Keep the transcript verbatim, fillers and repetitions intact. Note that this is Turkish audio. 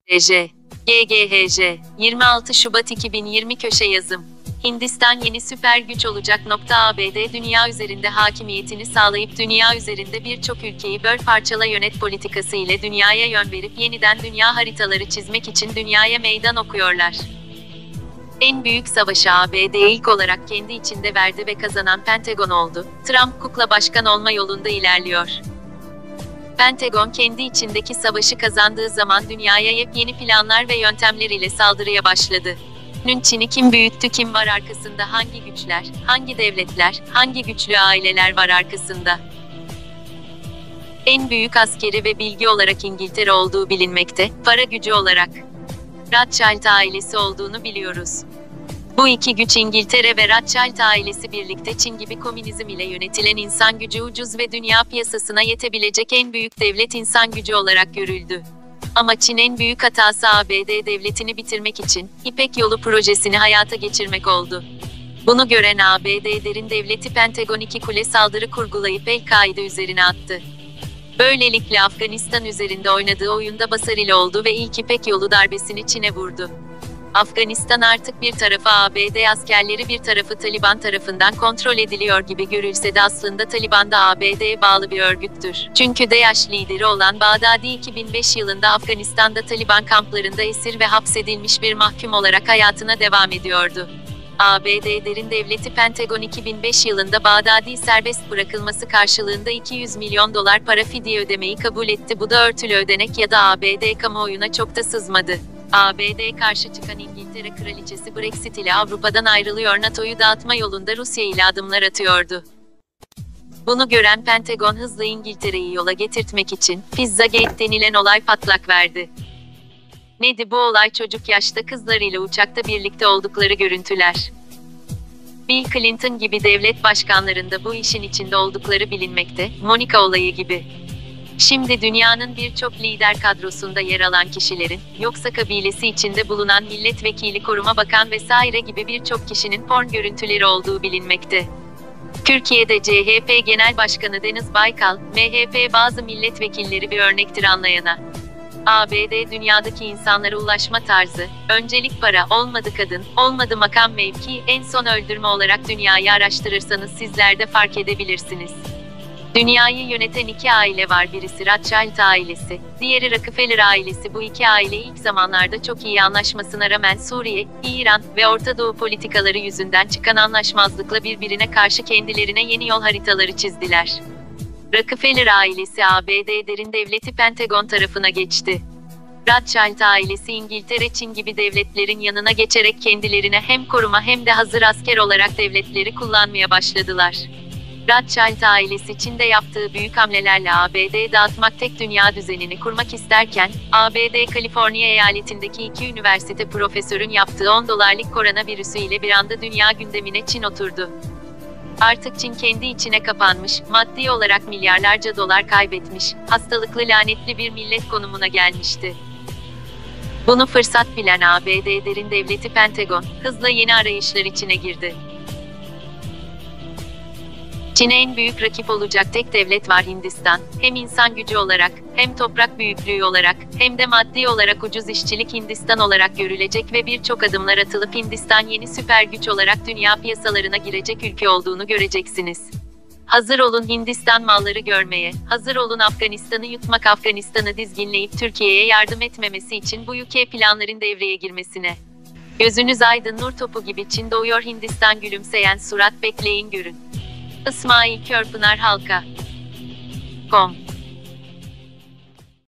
R J G G H J yirmi altı Şubat iki bin yirmi Köşe yazım. Hindistan yeni süper güç olacak. A B D dünya üzerinde hakimiyetini sağlayıp dünya üzerinde birçok ülkeyi böl parçala yönet politikası ile dünyaya yön verip yeniden dünya haritaları çizmek için dünyaya meydan okuyorlar. En büyük savaşı A B D ilk olarak kendi içinde verdi ve kazanan Pentagon oldu. Trump kukla başkan olma yolunda ilerliyor. Pentagon kendi içindeki savaşı kazandığı zaman dünyaya yepyeni planlar ve yöntemler ile saldırıya başladı. Çin'i kim büyüttü, kim var arkasında, hangi güçler, hangi devletler, hangi güçlü aileler var arkasında? En büyük askeri ve bilgi olarak İngiltere olduğu bilinmekte, para gücü olarak Rothschild ailesi olduğunu biliyoruz. Bu iki güç İngiltere ve Rothschild ailesi birlikte Çin gibi komünizm ile yönetilen insan gücü ucuz ve dünya piyasasına yetebilecek en büyük devlet insan gücü olarak görüldü. Ama Çin en büyük hatası A B D devletini bitirmek için İpek Yolu projesini hayata geçirmek oldu. Bunu gören A B D derin devleti Pentagon iki kule saldırı kurgulayıp El-Kaide üzerine attı. Böylelikle Afganistan üzerinde oynadığı oyunda başarılı oldu ve ilk İpek Yolu darbesini Çin'e vurdu. Afganistan artık bir tarafı A B D askerleri, bir tarafı Taliban tarafından kontrol ediliyor gibi görülse de aslında Taliban da A B D'ye bağlı bir örgüttür. Çünkü DAEŞ lideri olan Bağdadi iki bin beş yılında Afganistan'da Taliban kamplarında esir ve hapsedilmiş bir mahkum olarak hayatına devam ediyordu. A B D derin devleti Pentagon iki bin beş yılında Bağdadi serbest bırakılması karşılığında iki yüz milyon dolar para fidye ödemeyi kabul etti. Bu da örtülü ödenek ya da A B D kamuoyuna çok da sızmadı. A B D'ye karşı çıkan İngiltere Kraliçesi Brexit ile Avrupa'dan ayrılıyor, NATO'yu dağıtma yolunda Rusya ile adımlar atıyordu. Bunu gören Pentagon hızla İngiltere'yi yola getirtmek için Pizzagate denilen olay patlak verdi. Neydi bu olay? Çocuk yaşta kızlarıyla uçakta birlikte oldukları görüntüler. Bill Clinton gibi devlet başkanlarında bu işin içinde oldukları bilinmekte, Monica olayı gibi. Şimdi dünyanın birçok lider kadrosunda yer alan kişilerin, yoksa kabilesi içinde bulunan milletvekili, koruma bakan vesaire gibi birçok kişinin porn görüntüleri olduğu bilinmekte. Türkiye'de C H P Genel Başkanı Deniz Baykal, M H P bazı milletvekilleri bir örnektir anlayana. A B D dünyadaki insanlara ulaşma tarzı, öncelik para, olmadı kadın, olmadı makam mevki, en son öldürme olarak dünyayı araştırırsanız sizler de fark edebilirsiniz. Dünyayı yöneten iki aile var, birisi Rothschild ailesi, diğeri Rockefeller ailesi. Bu iki aile ilk zamanlarda çok iyi anlaşmasına rağmen Suriye, İran ve Orta Doğu politikaları yüzünden çıkan anlaşmazlıkla birbirine karşı kendilerine yeni yol haritaları çizdiler. Rockefeller ailesi A B D derin devleti Pentagon tarafına geçti. Rothschild ailesi İngiltere, Çin gibi devletlerin yanına geçerek kendilerine hem koruma hem de hazır asker olarak devletleri kullanmaya başladılar. Rothschild ailesi Çin'de yaptığı büyük hamlelerle A B D'yi dağıtmak, tek dünya düzenini kurmak isterken, A B D Kaliforniya eyaletindeki iki üniversite profesörün yaptığı on dolarlık koronavirüsü ile bir anda dünya gündemine Çin oturdu. Artık Çin kendi içine kapanmış, maddi olarak milyarlarca dolar kaybetmiş, hastalıklı lanetli bir millet konumuna gelmişti. Bunu fırsat bilen A B D derin devleti Pentagon, hızla yeni arayışlar içine girdi. Çin'e en büyük rakip olacak tek devlet var, Hindistan. Hem insan gücü olarak, hem toprak büyüklüğü olarak, hem de maddi olarak ucuz işçilik Hindistan olarak görülecek ve birçok adımlar atılıp Hindistan yeni süper güç olarak dünya piyasalarına girecek ülke olduğunu göreceksiniz. Hazır olun Hindistan malları görmeye, hazır olun Afganistan'ı yutmak, Afganistan'ı dizginleyip Türkiye'ye yardım etmemesi için bu U K planların devreye girmesine. Gözünüz aydın, nur topu gibi Çin doğuyor, Hindistan gülümseyen surat, bekleyin görün. İsmail Körpınar Halka nokta com